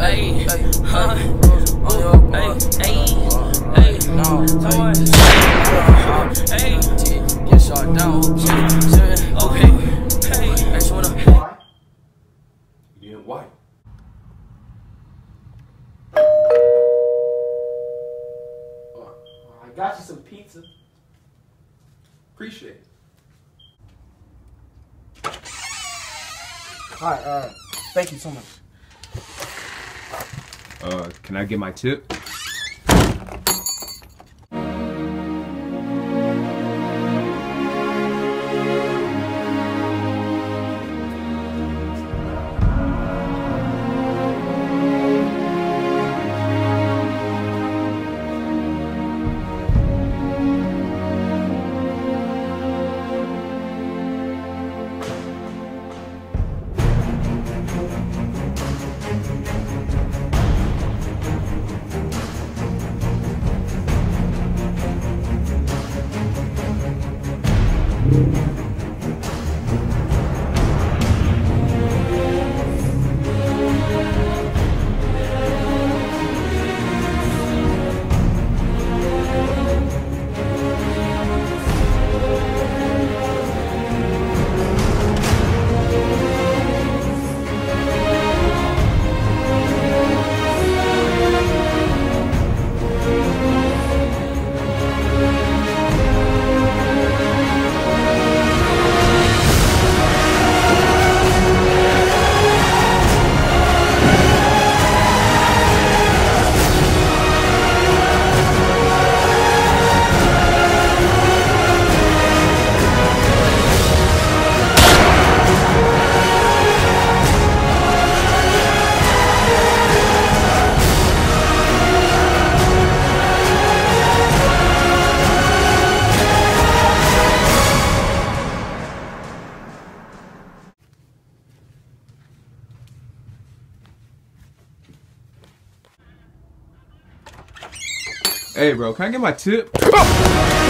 Hey, huh? Hey, get shot down. Okay. Hey, so Why? You didn't why? I got you some pizza. Appreciate it. Alright, thank you so much. Can I get my tip? Hey bro, can I get my tip?